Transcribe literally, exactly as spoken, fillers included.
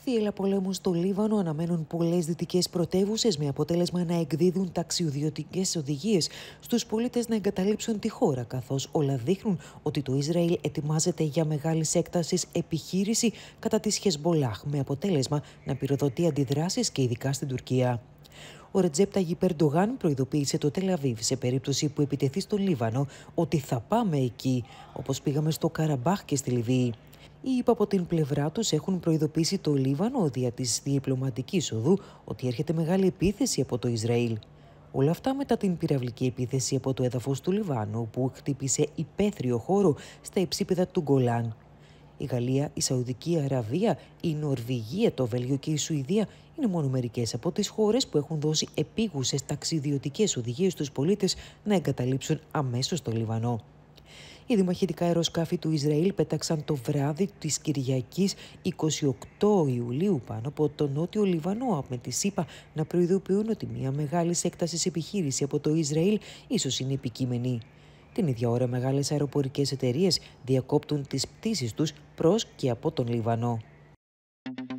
Θύελλα πολέμου στο Λίβανο αναμένουν πολλές δυτικές πρωτεύουσες με αποτέλεσμα να εκδίδουν ταξιδιωτικές οδηγίες στους πολίτες να εγκαταλείψουν τη χώρα, καθώς όλα δείχνουν ότι το Ισραήλ ετοιμάζεται για μεγάλης έκτασης επιχείρηση κατά της Χεσμολάχ, με αποτέλεσμα να πυροδοτεί αντιδράσεις και ειδικά στην Τουρκία. Ο Ρετζέπ Ταγιπ Ερντογάν προειδοποίησε το Τελ Αβίβ σε περίπτωση που επιτεθεί στο Λίβανο ότι θα πάμε εκεί, όπως πήγαμε στο Καραμπάχ και στη Λιβύη. Οι ΗΠΑ από την πλευρά τους έχουν προειδοποιήσει το Λίβανο δια της διπλωματικής οδού ότι έρχεται μεγάλη επίθεση από το Ισραήλ. Όλα αυτά μετά την πυραυλική επίθεση από το έδαφος του Λιβάνου, που χτύπησε υπαίθριο χώρο στα υψίπεδα του Γκολάν. Η Γαλλία, η Σαουδική Αραβία, η Νορβηγία, το Βέλγιο και η Σουηδία είναι μόνο μερικές από τις χώρες που έχουν δώσει επίγουσες ταξιδιωτικές οδηγίες στους πολίτες να εγκαταλείψουν αμέσως το Λιβανό. Οι δημαχητικά αεροσκάφη του Ισραήλ πέταξαν το βράδυ της Κυριακής εικοστή ογδόη Ιουλίου πάνω από το νότιο Λιβανό, με τη ΣΥΠΑ να προειδοποιούν ότι μια μεγάλη έκτασης επιχείρηση από το Ισραήλ ίσως είναι επικείμενη. Την ίδια ώρα, μεγάλες αεροπορικές εταιρείες διακόπτουν τις πτήσεις τους προς και από τον Λίβανο.